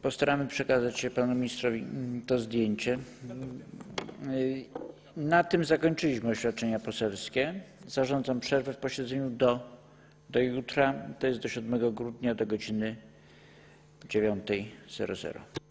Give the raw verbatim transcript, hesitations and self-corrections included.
Postaramy przekazać się panu ministrowi to zdjęcie. Na tym zakończyliśmy oświadczenia poselskie. Zarządzam przerwę w posiedzeniu do, do jutra, to jest do siódmego grudnia, do godziny dziewiątej zero zero.